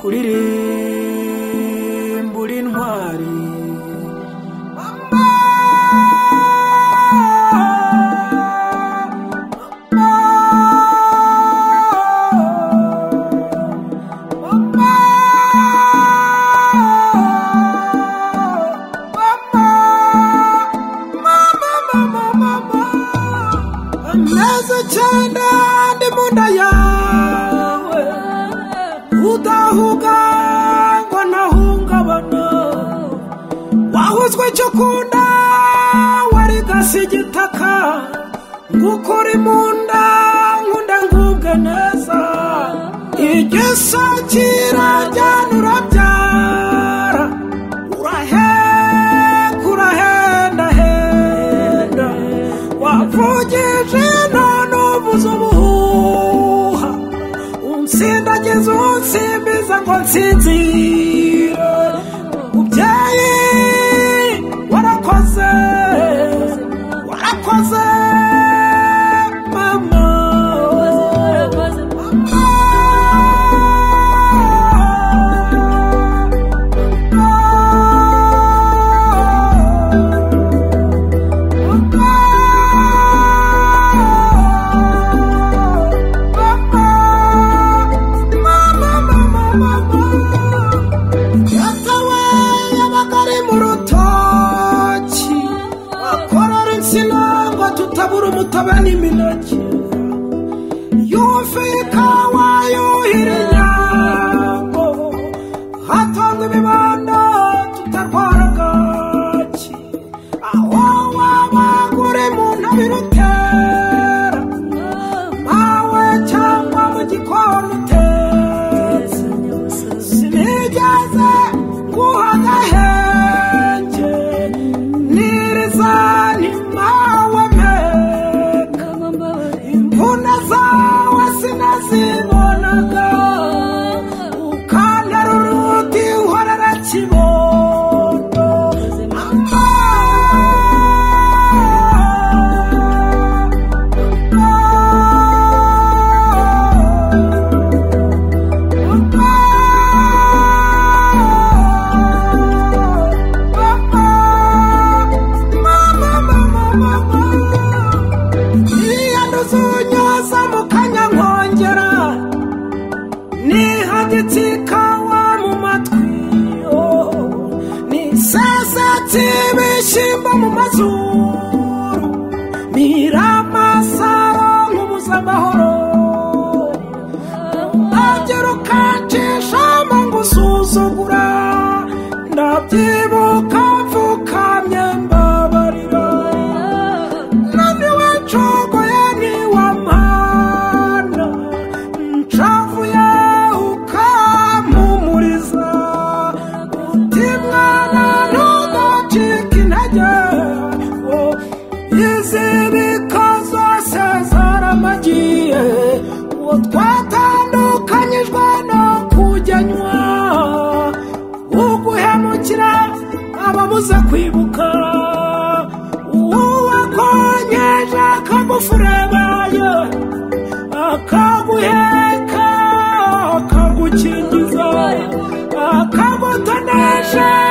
kuririmbura intwari neza cyane ndi mu nda yawe udahuga ngo nahungabana wahuzwe icyo ukunda wari gasi igitaka ngukuri mu nda nkunda ngubwe neza igiso kirajyana urabyara uraheka urahendahenda wavugije none uvuze ubuhuha unsindagiza unsimbiza ngo nsinzire mubyeyi warakoze warakoze mama tutabura umutaba n'imineke yufi ikawa yuhira inyambo hatangwa imibanda tutarwara bwaki aho wabagure mu ntabire utera mawe cyangwa mu gikoni utetse sinigeze nguha agahenge niriza ntimawe imbunda zawe sinazibonaga ukantera uruti uhorera kibondo zunyoza mu kanya nkongera nihagitse ikawa mu matwi nisesetse ibishyimbo mu mazuru miramasaro nkubuza amahoro agera ukanshishamo ngusuzugura ndabyibuka mfukamye mbabarira naniwe ncogoye nshavuye ukampumuriza uti mwana ntugacike intege izibika zose zaramagiye uwo twatandukanyijwe no kujyanywa uguhemukira ababuza kwibuka uwakonyeje akagufurebaye akaguheka akagukingiza akagutonesha